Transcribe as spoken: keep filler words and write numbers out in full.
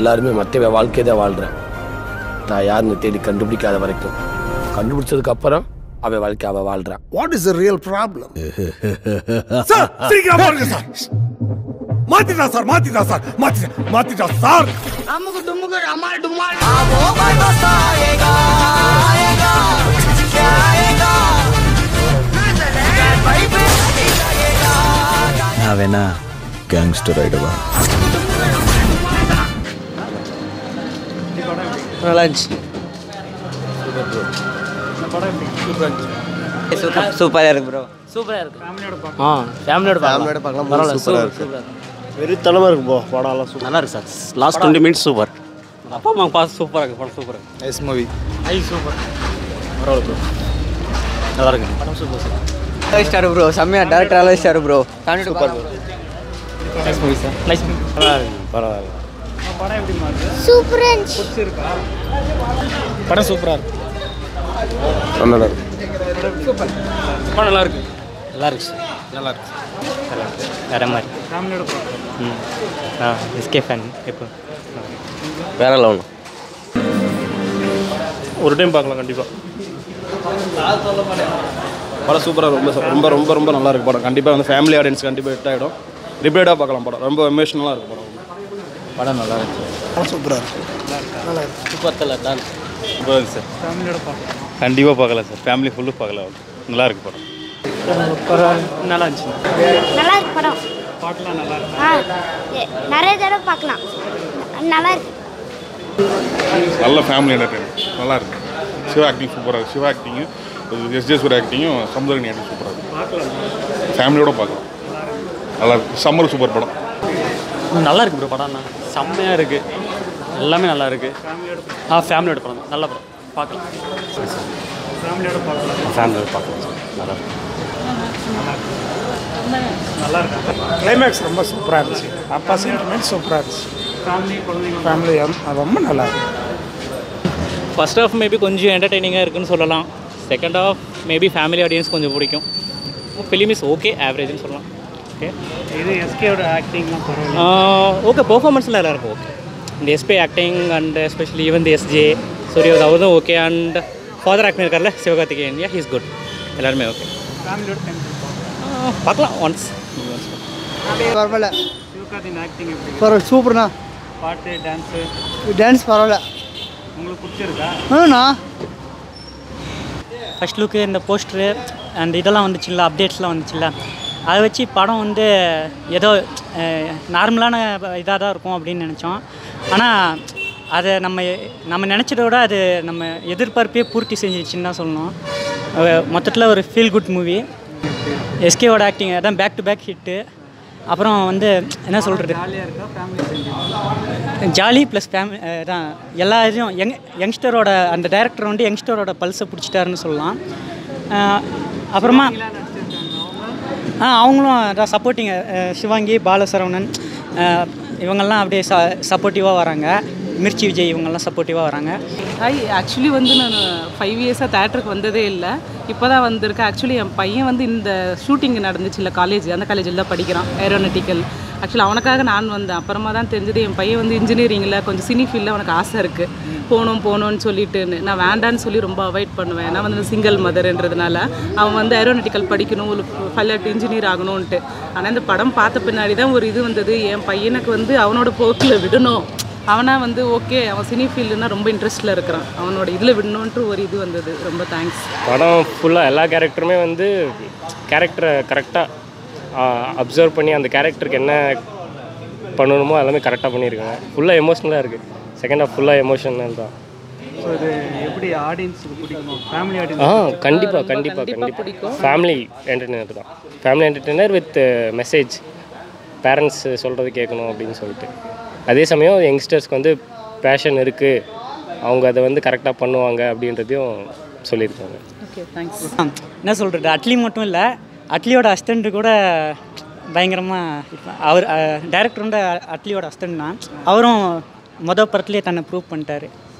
எல்லாருமே மற்ற வாழ்க்கையை தான் வாழ்கிறேன். நான் யாருன்னு தேடி கண்டுபிடிக்காத வரைக்கும், கண்டுபிடிச்சதுக்கு அப்புறம் அவன் வாழ்க்கை அவள் வாழ்கிறான். What is the real problem? Sir சீக்கிரம் பாருங்க சார். மாத்திட்டா சார் மாத்திட்டா சார் மாத்திட்டா மாத்திட்டா சார். அம்முக்கு டும்முக்கு அமால் டுமால் ஆவோ பைபஸ்தா ஆயேகா ஆயேகா क्या आएगा நான் வைப் ஆயேகா. நான் வேணா கேங்ஸ்டர் ஆயிடுவா. லஞ்ச் சூப்பராக இருக்கு ப்ரோ. சூப்பராக இருக்கு. ஃபேமிலியோட பார்க்கலாம். ஆ ஃபேமிலியோட ஃபேமிலியோட பார்க்கலாம். பரவாயில்ல, சூப்பராக இருக்கு. வெறித்தனமாக இருக்கு ப்ரோ. படம்லாம் சூப்பர், நல்லா இருக்கு sir. Last twenty minutes super. அப்பா அம்மா பார்த்து சூப்பராக இருக்கு. படம் சூப்பராக இருக்கு. Nice movie. ஐ சூப்பர். பரவாயில்ல ப்ரோ, நல்லா இருக்கு படம். Super sir. Five star bro. செம்மையாக டேரக்டர் ஃபைவ் ஸ்டார் ப்ரோ. ஃபேமிலியோட super bro. Nice movie sir. Nice movie. நல்லா இருக்கு. பரவாயில்ல. படம் எப்படி மாறுது? சூப்பரா இருந்துச்சு. பிடிச்சிருக்கா? படம் சூப்பராக இருக்கு. நல்லா இருக்கு. சூப்பர். படம் நல்லா இருக்கு. நல்லா இருக்கு சார். நல்லா இருக்கு. நல்லா இருக்கு. வேற மாதிரி. ஃபேமிலியோட பார்க்கலாம். ம். ஆ எஸ்கே ஃபேன் இப்போ வேற லெவல். ஒரு டைம் பார்க்கலாம் கண்டிப்பாக. படம் சூப்பராக ரொம்ப ரொம்ப ரொம்ப ரொம்ப நல்லா இருக்கு படம். கண்டிப்பாக வந்து ஃபேமிலி ஆடியன்ஸ் கண்டிப்பாக ஹிட் ஆகிடும். ரிப்பீட்டாக பார்க்கலாம் படம். ரொம்ப எமோஷனலாக இருக்கு படம். படம் நல்லா இருக்கு. படம் சூப்பரா இருக்கு. நல்லா இருக்கு. சூப்பர் தலை தான். சூப்பராக இருக்கு சார். ஃபேமிலியோட பார்க்கலாம். கண்டிப்பாக பார்க்கலாம் சார். ஃபேமிலி ஃபுல்லு பார்க்கலாம். நல்லா இருக்கு படம். நல்லா இருந்துச்சு. நல்லா இருக்கு படம். பாட்டுலாம் நல்லா இருக்கு. ஆ நிறைய தடவை பார்க்கலாம். நல்லா இருக்கு. நல்ல ஃபேமிலி என்டர்டைன்மெண்ட் நல்லா இருக்கு. சிவா ஆக்டிங் சூப்பராக இருக்குது. Siva acting, S J Surya ஆக்டிங்கும், சமுதிரனி ஆக்டிங் சூப்பராக இருக்குது. ஃபேமிலியோட பார்க்கலாம். நல்லா இருக்கு. சம்மர் சூப்பர் படம். நல்லா இருக்கு ப்ரோ. படம்னா செம்மையாக இருக்குது. எல்லாமே நல்லா இருக்குது. ஆ ஃபேமிலியோட படம் நல்ல படம் பார்க்கலாம். ஃபேமிலியோட பார்க்கலாம். ஃபேமிலியோட பார்க்கலாம் சார். நல்லா இருக்கு. நல்லா இருக்கு. கிளைமேக்ஸ் ரொம்ப சூப்பராக இருந்துச்சு. அப்பா சென்டிமெண்ட் சூப்பராக இருந்துச்சு. ஃபேமிலி குழந்தைங்க ஃபேமிலி ரொம்ப நல்லா இருக்கு. ஃபர்ஸ்ட் ஹாஃப் மேபி கொஞ்சம் என்டர்டெய்னிங்காக இருக்குன்னு சொல்லலாம். Second half maybe family audience கொஞ்சம் பிடிக்கும். ஃபிலிம் இஸ் ஓகே, ஆவரேஜ்னு சொல்லலாம். ஓகே. இது எஸ்கேவோட ஆக்டிங்லாம் பரவாயில்ல. ஓகே, பெர்ஃபார்மன்ஸ்லாம் எல்லாம் இருக்கும். ஓகே. இந்த SP acting and especially even the SJ Surya அவரும் ஓகே. அண்ட் ஃபாதர் ஆக்டிங் இருக்கார்ல சிவகார்த்திகேயன், யா ஹீஸ் குட். எல்லாருமே ஓகே. ஃபேமிலியோட டைம் பார்க்கலாம் ஒன்ஸ். பரவாயில்ல. சிவகார்த்திகேயன் ஆக்டிங் எப்படி? பரவாயில்ல, சூப்பர்ண்ணா. பாட்டு டான்ஸு டான்ஸ் பரவாயில்ல. உங்களுக்கு பிடிச்சிருக்கா? ஆண்ணா ஃபஸ்ட் லுக்கு இந்த போஸ்டரு அண்ட் இதெல்லாம் வந்துச்சுல்ல, அப்டேட்ஸ்லாம் வந்துச்சுல்ல, அதை வச்சு படம் வந்து ஏதோ நார்மலான இதாக தான் இருக்கும் அப்படின்னு நினச்சோம். ஆனால் அதை நம்ம நம்ம நினச்சத விட அது நம்ம எதிர்பார்ப்பே பூர்த்தி செஞ்சிருச்சுன்னு தான் சொல்லணும். மொத்தத்தில் ஒரு ஃபீல் குட் மூவி. எஸ்கேவோட ஆக்டிங் அதான் பேக் டு பேக் ஹிட்டு. அப்புறம் வந்து என்ன சொல்கிறது, ஜாலியாக இருக்கா? ஃபேமிலி ஜாலி ப்ளஸ் ஃபேமிலி தான். எல்லா இதையும் யங் யங்ஸ்டரோட அந்த டைரக்டர் வந்து யங்ஸ்டரோட பல்ஸை பிடிச்சிட்டாருன்னு சொல்லலாம். அப்புறமா ஆ அவங்களும் அதான் சப்போர்ட்டிங்க. சிவாங்கி, பாலசரவணன் இவங்கெல்லாம் அப்படியே ச சப்போர்ட்டிவாக வராங்க. மிர்ச்சி விஜய் இவங்கெல்லாம் சப்போர்ட்டிவாக வராங்க. ஐ ஆக்சுவலி வந்து நான் ஃபைவ் இயர்ஸாக தேட்டருக்கு வந்ததே இல்லை. இப்போ தான் வந்திருக்கேன். ஆக்சுவலி என் பையன் வந்து இந்த ஷூட்டிங் நடந்துச்சு இல்லை காலேஜ், அந்த காலேஜில் தான் படிக்கிறான், ஏரோநாட்டிக்கல். ஆக்சுவலி அவனுக்காக நான் வந்தேன். அப்புறமா தான் தெரிஞ்சது என் பையன் வந்து இன்ஜினியரிங்கில் கொஞ்சம் சினி ஃபீல்டில் அவனுக்கு ஆசை இருக்குது, போகணும் போகணுன்னு சொல்லிட்டுன்னு. நான் வேண்டான்னு சொல்லி ரொம்ப அவாய்ட் பண்ணுவேன். நான் வந்து சிங்கிள் மதர்ன்றதுனால அவன் வந்து ஏரோநாட்டிக்கல் படிக்கணும், ஒரு பைலட் இன்ஜினியர் ஆகணும்ன்ட்டு. ஆனால் இந்த படம் பார்த்த பின்னாடி தான் ஒரு இது வந்தது, என் பையனுக்கு வந்து அவனோட போக்கில் விடணும். அவனாக வந்து ஓகே, அவன் சினி ஃபீல்டுனா ரொம்ப இன்ட்ரெஸ்ட்டில் இருக்கிறான், அவனோட இதில் விடணுன்ட்டு ஒரு இது வந்தது. ரொம்ப தேங்க்ஸ். படம் ஃபுல்லாக எல்லா கேரக்டருமே வந்து கேரக்டரை கரெக்டாக அப்சர்வ் பண்ணி அந்த கேரக்டருக்கு என்ன பண்ணணுமோ எல்லாமே கரெக்டாக பண்ணியிருக்காங்க. ஃபுல்லாக எமோஷ்னலாக இருக்குது. செகண்ட் ஹாஃப் ஃபுல்லாக எமோஷனல் தான். ஸோ இது எப்படி ஆடியன்ஸுக்கு பிடிக்கும்? Family audience? ஆ கண்டிப்பாக கண்டிப்பாக கண்டிப்பாக ஃபேமிலி என்டர்டெய்னர் தான். Family entertainer with message. Parents சொல்கிறது கேட்கணும் அப்படின்னு சொல்லிட்டு. அதே சமயம் யங்ஸ்டர்ஸ்க்கு வந்து பேஷன் இருக்குது, அவங்க அதை வந்து கரெக்டாக பண்ணுவாங்க அப்படின்றதையும் சொல்லியிருக்காங்க. Okay, thanks. என்ன சொல்கிறது, அட்லி மட்டும் இல்லை, அட்லியோட அசிஸ்டண்ட்டு கூட பயங்கரமாக அவர் டைரக்டர் வந்து அட்லியோட அசிஸ்டன்ட் தான். அவரும் மொதல் படத்துலேயே தன்னை ப்ரூவ் பண்ணிட்டார்.